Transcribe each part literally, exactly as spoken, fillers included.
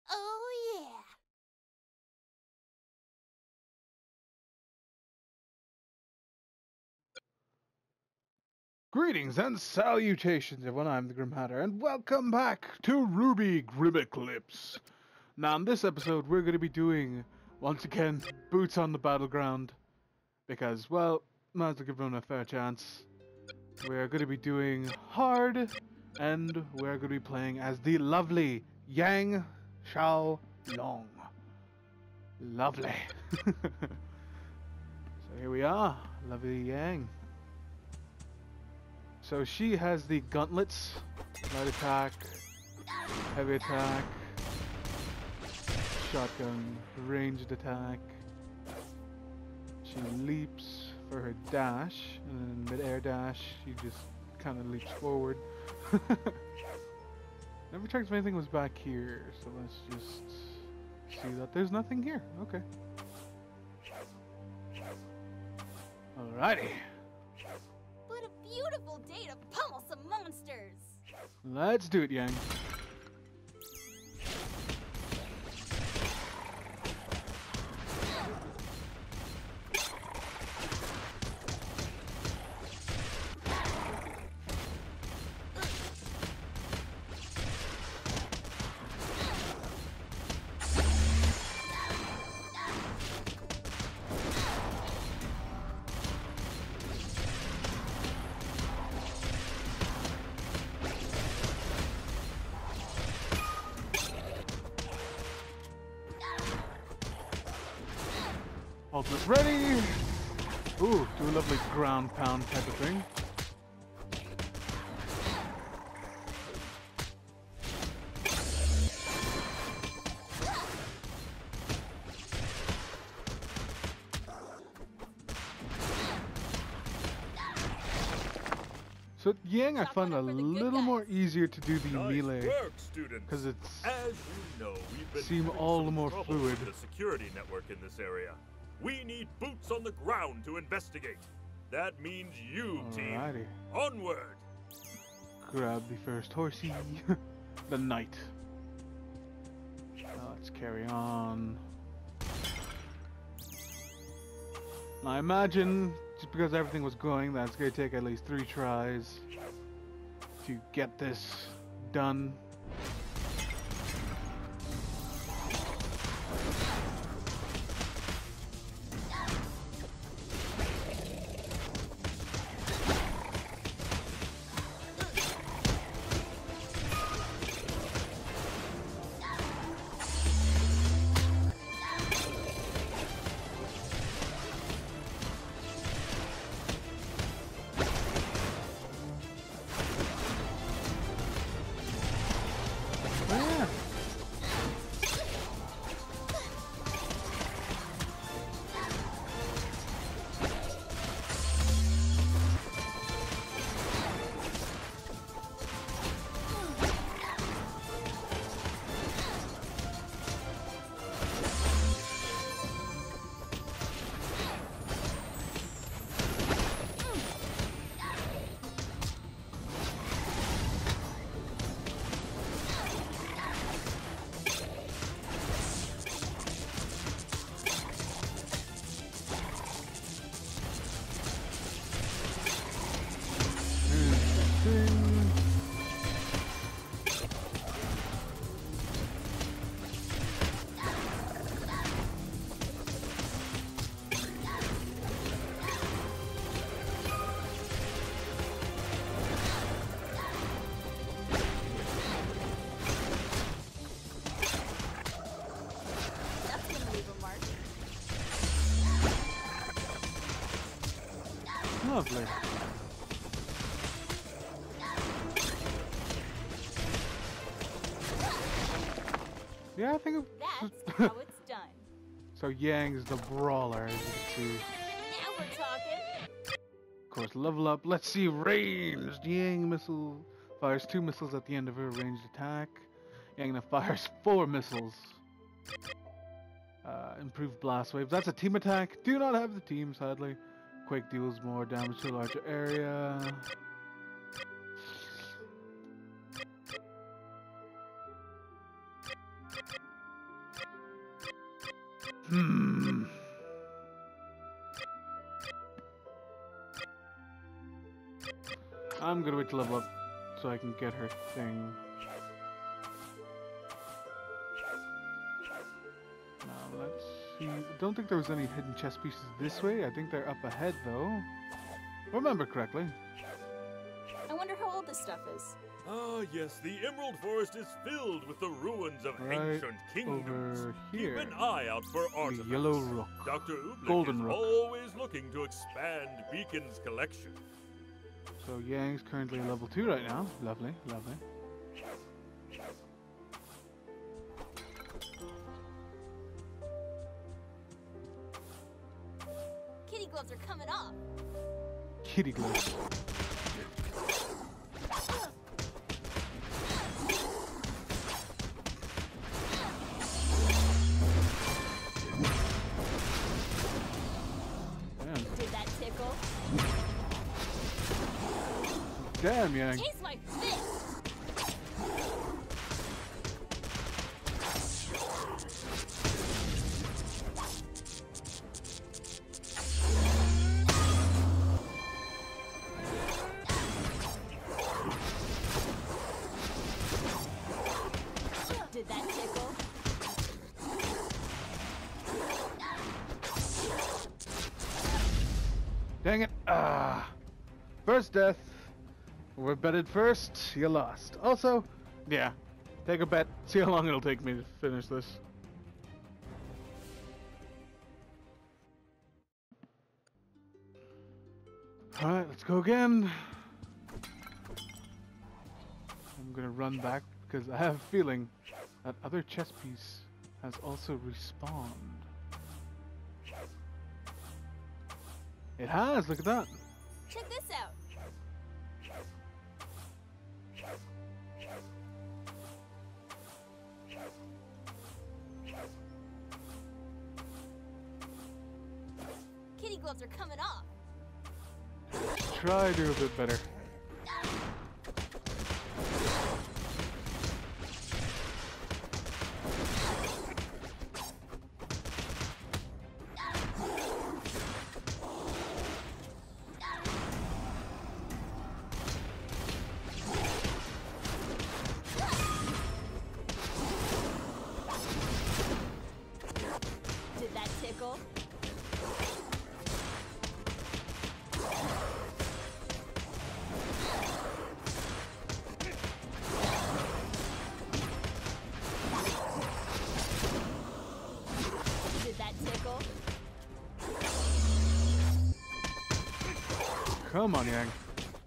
Oh, yeah. Greetings and salutations, everyone. I'm the Grim Hatter, and welcome back to RWBY Grimm Eclipse. Now, in this episode, we're going to be doing, once again, boots on the battleground. Because, well, might as well give everyone a fair chance. We're going to be doing hard, and we're going to be playing as the lovely Yang Xiao Long. Lovely. So here we are, lovely Yang. So she has the gauntlets, light attack, heavy attack, shotgun, ranged attack. She leaps for her dash, and then mid-air dash, she just kind of leaps forward. Never checked if anything was back here, so let's just see that there's nothing here. Okay. Alrighty. What a beautiful day to pummel some monsters. Let's do it, Yang. Ultimate ready! Ooh, do a lovely ground pound type of thing. So Yang, I found a little more easier to do the Nice melee work, students. because it's As you know, we've been seem having all some the more trouble fluid. with the security network in this area. We need boots on the ground to investigate. That means you, team. Alrighty. Onward. Grab the first horsey, the knight. Now let's carry on. Now, I imagine, just because everything was going, that's going to take at least three tries to get this done. Yeah. Interesting. That's gonna leave a mark. Lovely. Yeah, I think. That's Of how it's done. So Yang's the brawler, as you can see. Now we're talking. Of course, level up. Let's see ranged. Yang missile fires two missiles at the end of her ranged attack. Yang now fires four missiles. Uh, improved blast waves. That's a team attack. Do not have the team, sadly. Quake deals more damage to a larger area. Hmm. I'm gonna wait to level up so I can get her thing. Now let's see. I don't think there was any hidden chest pieces this way. I think they're up ahead though. Remember correctly. I wonder how old this stuff is. Ah, yes, the Emerald Forest is filled with the ruins of Right ancient kingdoms. over here. Keep an eye out for The artifacts. yellow rook. Doctor Oobleck Golden is rook. always looking to expand Beacon's collection. So Yang's currently level two right now. Lovely, lovely. Kitty gloves are coming off. Kitty gloves. Did that tickle? Damn, Yang. Taste my fist! Did that tickle? Dang it. Ah. First death. We're betted first. You lost. Also, yeah. Take a bet. See how long it'll take me to finish this. Alright, let's go again. I'm gonna run back because I have a feeling that other chess piece has also respawned. It has, look at that. Check this out. Kitty gloves are coming off. Try to do a bit better. Did that tickle? Did that tickle? Come on, Yang.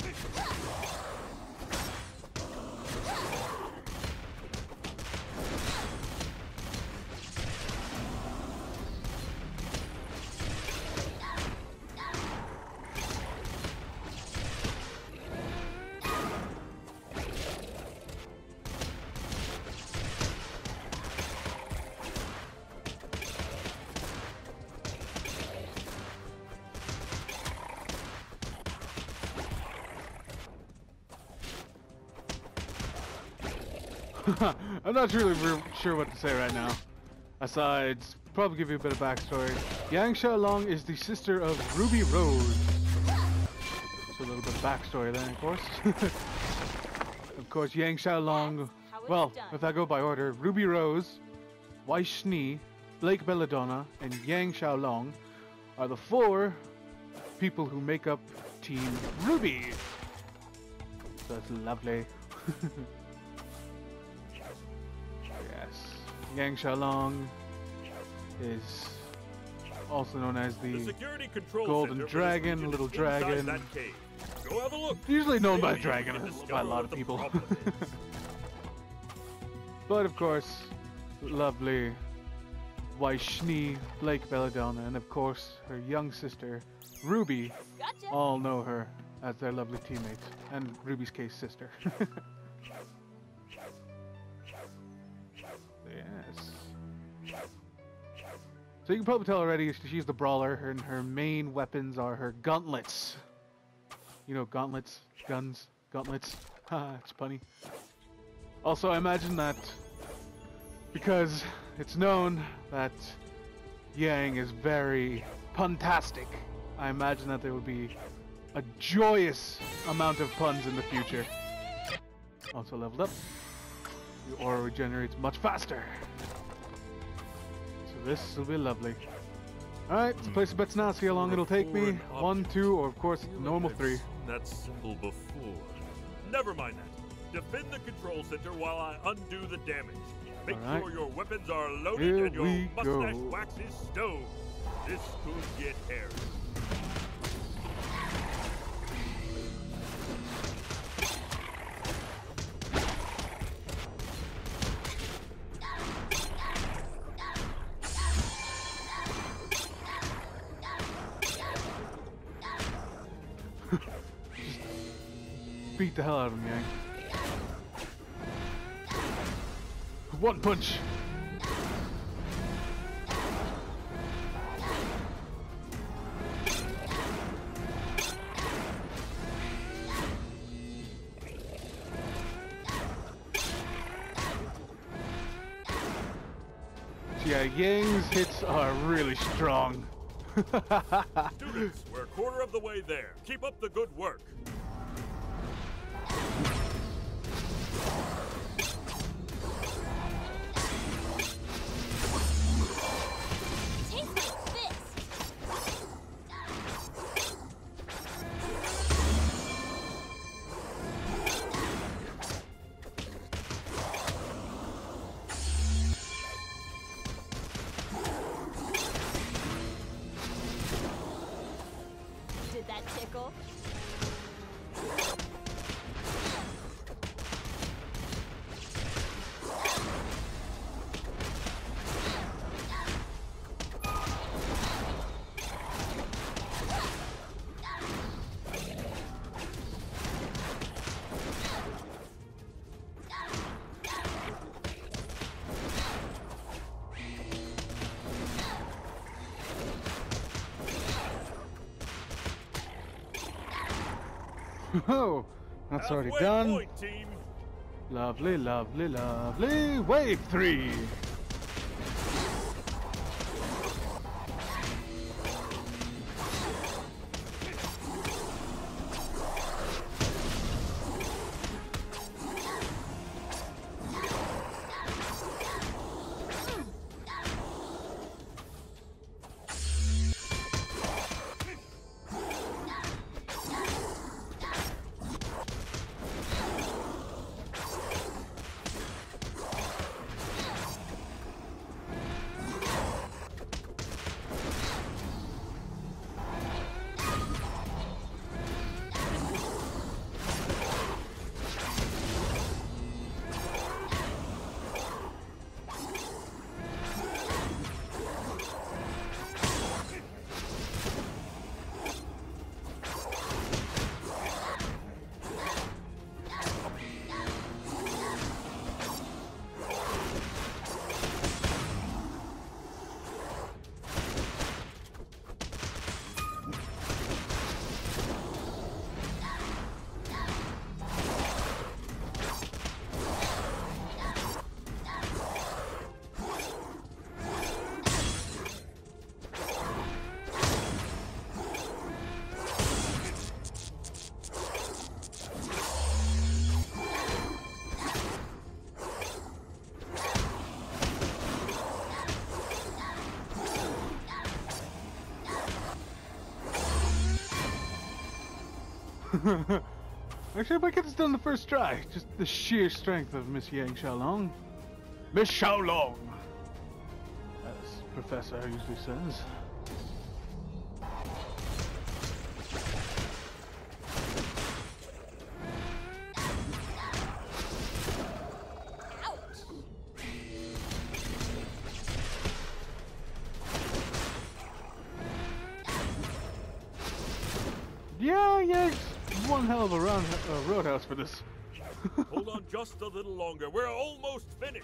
I'm not really re sure what to say right now. Asides, probably give you a bit of backstory. Yang Xiao Long is the sister of Ruby Rose. So a little bit of backstory then, of course. Of course, Yang Xiao Long. How it's Well, done. if I go by order, Ruby Rose, Wai Shni, Blake Belladonna, and Yang Xiao Long are the four people who make up Team Ruby. So that's lovely. Yang Xiao Long is also known as The the security control Golden center for this Dragon, region Little is inside Dragon. that cave. Go have a look. usually known by Maybe we Dragon can by a discover lot what of the people. problem is. But of course, lovely Wai Shni, Blake Belladonna, and of course her young sister Ruby Gotcha. all know her as their lovely teammate, and Ruby's case sister. Yes. So you can probably tell already she's the brawler, and her main weapons are her gauntlets. You know, gauntlets, guns, gauntlets. Haha, it's funny. Also, I imagine that because it's known that Yang is very puntastic. I imagine that there will be a joyous amount of puns in the future. Also leveled up. The aura regenerates much faster. So this will be lovely. Alright, let's place the bets now, see how long it'll take me. One, two, or of course, normal three. That symbol before. Never mind that. Defend the control center while I undo the damage. Make right. sure your weapons are loaded Here and your we mustache go. wax is stowed. This could get hairy. Beat the hell out of him, Yang. One punch. Yeah, Yang's hits are really strong. Students, we're a quarter of the way there. Keep up the good work. Did that tickle? Oh, that's already Halfway done. point, team. Lovely, lovely, lovely. Wave three. Actually, I might get this done the first try. Just the sheer strength of Miss Yang Xiao Long. Miss Xiao Long, as Professor usually says. Yeah, yeah, it's one hell of a round, uh, roadhouse for this. Hold on just a little longer. We're almost finished.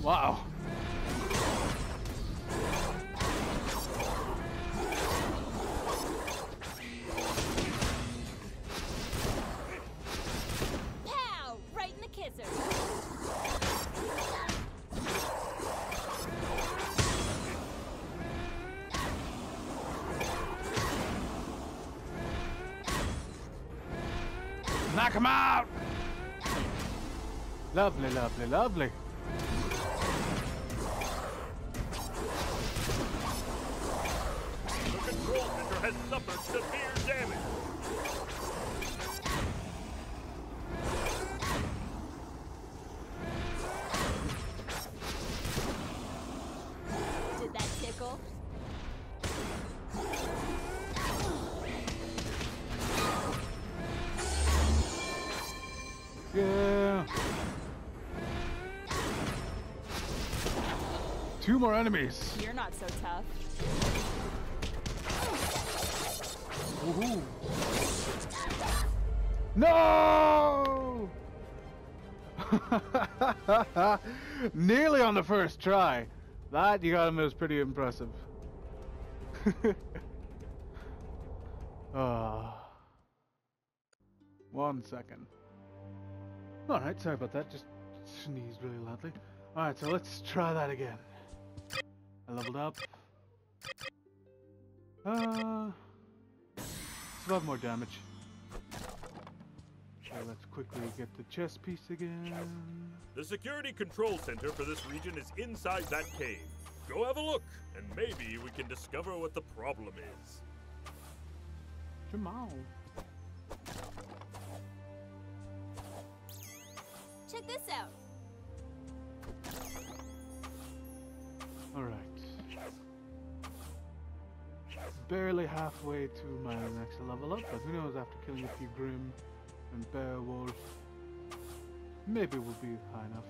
Wow. Pow! Right in the kisser. Knock him out! Lovely, lovely, lovely. The control center has suffered severe damage. Did that tickle? Yeah. Two more enemies. You're not so tough. Woohoo. No! Nearly on the first try. That, you got him, was pretty impressive. Ah. One second. Alright, sorry about that. Just sneezed really loudly. Alright, so let's try that again. I leveled up. Uh, still have more damage. So let's quickly get the chest piece again. The security control center for this region is inside that cave. Go have a look, and maybe we can discover what the problem is. Jamal. Check this out. Alright. Barely halfway to my next level up, but who knows, after killing a few Grimm and Beowulf, maybe we'll be high enough.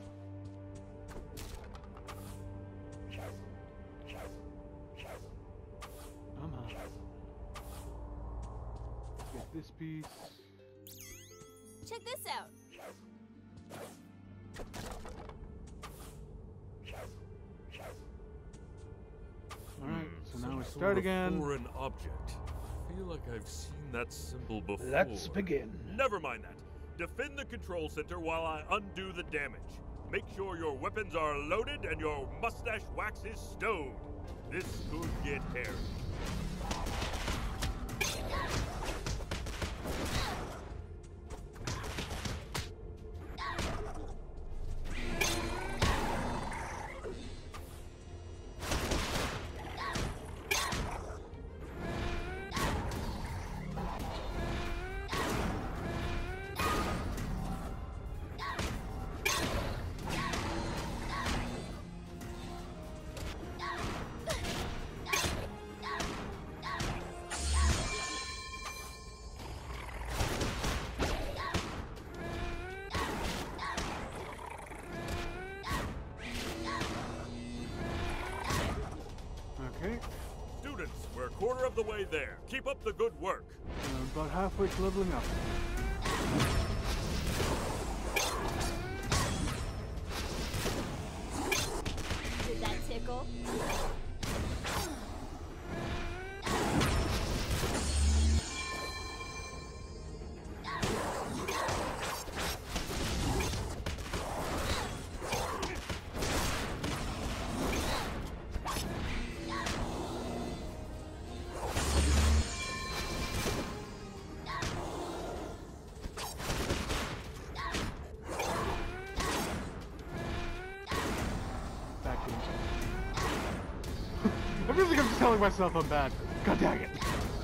Come on. Get this piece. Check this out. Alright, so Some now we sort start of again. Foreign object. I feel like I've seen that symbol before. Let's begin. Never mind that. Defend the control center while I undo the damage. Make sure your weapons are loaded and your mustache wax is stowed. This could get hairy. Okay, Students, we're a quarter of the way there. Keep up the good work. uh, about halfway to leveling up. Did that tickle? Back in. I feel like I'm just telling myself I'm bad. God dang it.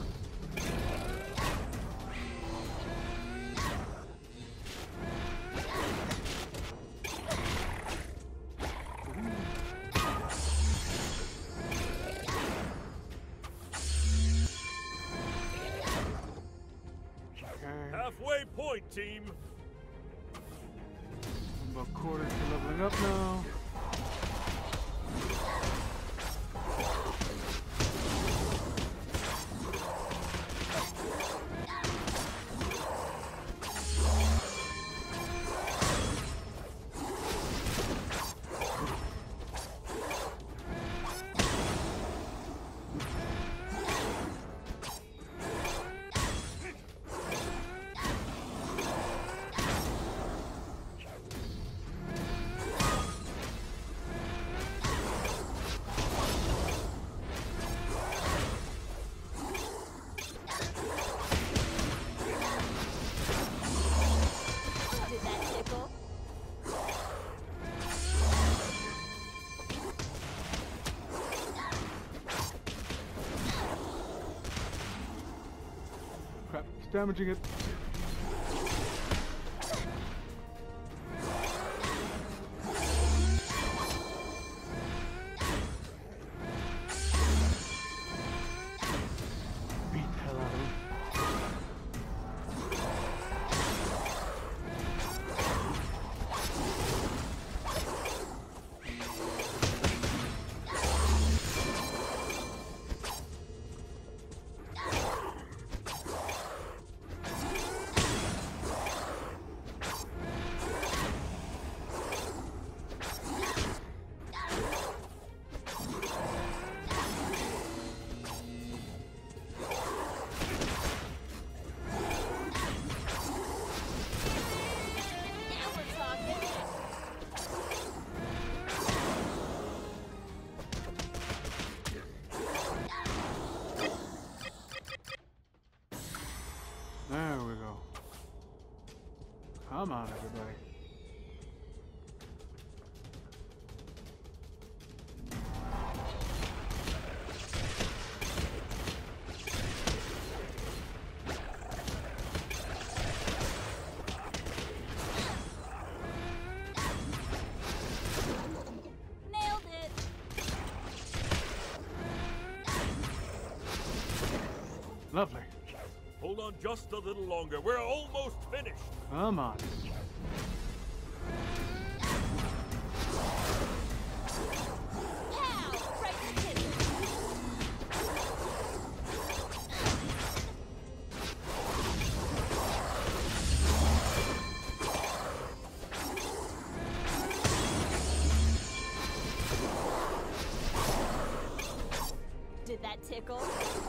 Okay. Halfway point, team. I'm about quarter to leveling up now. crap. It's damaging it. Beat the hell out of him. Now we're talking. There we go. Come on, everybody. Nailed it. Lovely. Hold on just a little longer. We're almost finished. Come on. Pow! Right in the kitchen. Did that tickle?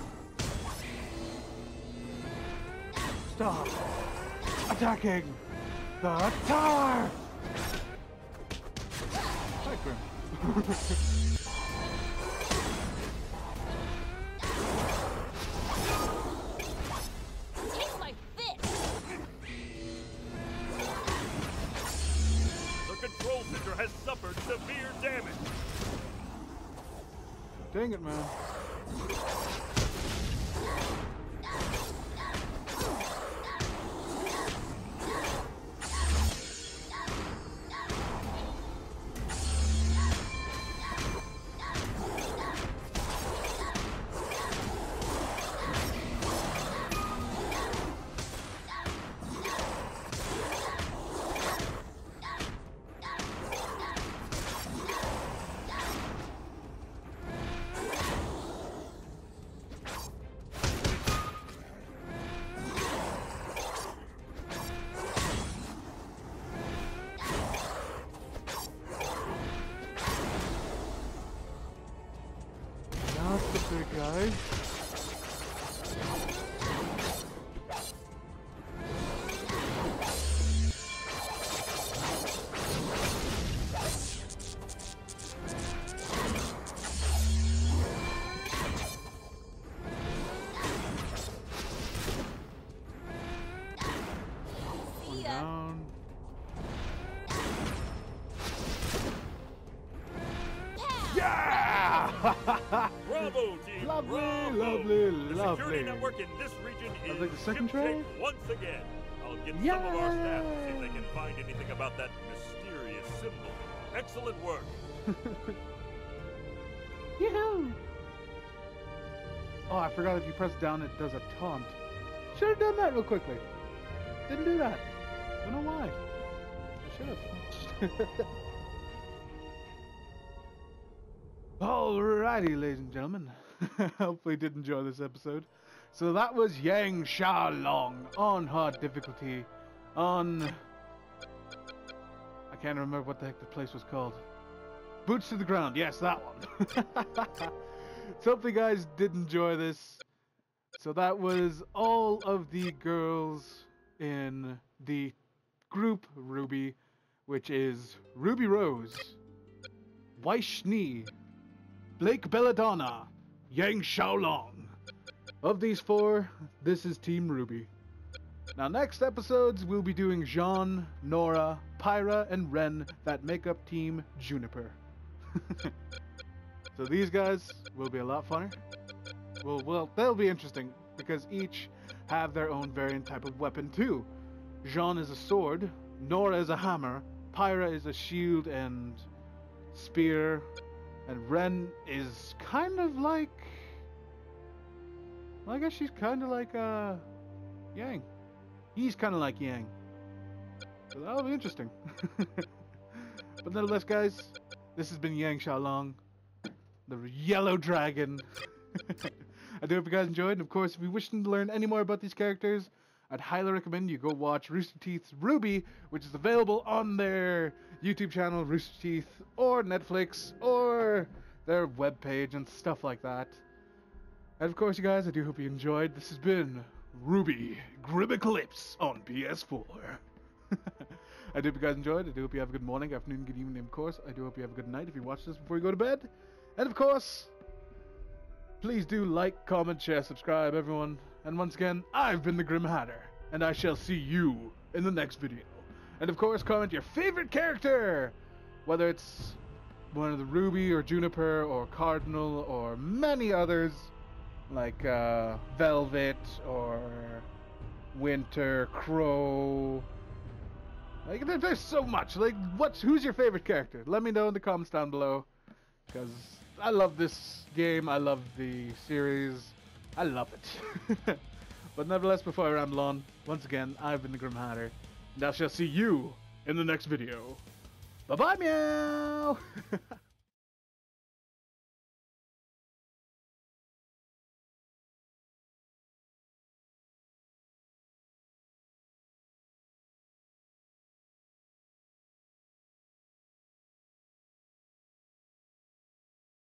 Stop attacking the tower! Hi, Grimm. Take my fist! The control center has suffered severe damage. Dang it, man. Not the big guy. See ya. Down. Pow! Yeah! Bravo, team! Lovely, Bravo! lovely, The lovely. security network in this region is like the second ship-shape tray? once again. I'll get some of our staff to see if they can find anything about that mysterious symbol. Excellent work. Yoo-hoo! Oh, I forgot if you press down it does a taunt. Should have done that real quickly. Didn't do that. Don't know why. I should have. Alrighty, ladies and gentlemen. Hopefully you did enjoy this episode. So that was Yang Xiao Long on hard difficulty on... I can't remember what the heck the place was called. Boots to the ground. Yes, that one. So hopefully you guys did enjoy this. So that was all of the girls in the group RWBY, which is Ruby Rose, Weiss-Schnee, Blake Belladonna, Yang Xiao Long. Of these four, this is Team RWBY. Now next episodes, we'll be doing Jean, Nora, Pyra, and Ren that make up Team Juniper. So these guys will be a lot funner. Well, well, they'll be interesting because each have their own variant type of weapon too. Jean is a sword, Nora is a hammer, Pyra is a shield and spear, and Ren is kind of like... Well, I guess she's kind of like uh, Yang. He's kind of like Yang. So that'll be interesting. But nonetheless, guys, this has been Yang Xiao Long, the yellow dragon. I do hope you guys enjoyed, and of course, if you wish to learn any more about these characters, I'd highly recommend you go watch Rooster Teeth's RWBY, which is available on their YouTube channel, Rooster Teeth, or Netflix, or their webpage and stuff like that. And of course, you guys, I do hope you enjoyed. This has been RWBY Grimm Eclipse on P S four. I do hope you guys enjoyed. I do hope you have a good morning, afternoon, good evening, of course. I do hope you have a good night if you watch this before you go to bed. And of course, please do like, comment, share, subscribe, everyone. And once again, I've been the Grimm Hatter, and I shall see you in the next video. And of course, comment your favorite character, whether it's one of the Ruby or Juniper or Cardinal or many others, like uh, Velvet or Winter, Crow. Like, there- there's so much. Like, what's who's your favorite character? Let me know in the comments down below, because I love this game. I love the series. I love it. But nevertheless, before I ramble on, once again, I've been the Grimm Hatter, and I shall see you in the next video. Bye bye, meow.